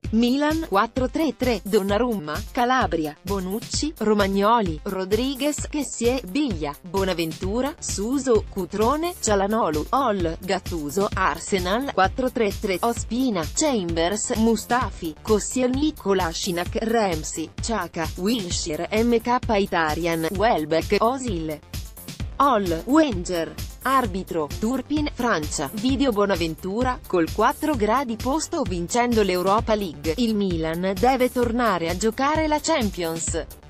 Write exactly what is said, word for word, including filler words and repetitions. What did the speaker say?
Milan quattro tre tre, Donnarumma, Calabria, Bonucci, Romagnoli, Rodriguez, Kessie, Biglia, Bonaventura, Suso, Cutrone, Cialanoglu, Hall, Gattuso, Arsenal quattro tre tre, Ospina, Chambers, Mustafi, Koscielny, Kolasinac, Ramsey, Xhaka, Wilshere, M K Itarian, Welbeck, Osil, Hall, Wenger. Arbitro, Turpin, Francia. Video Bonaventura, col quattro gradi posto vincendo l'Europa League, il Milan deve tornare a giocare la Champions.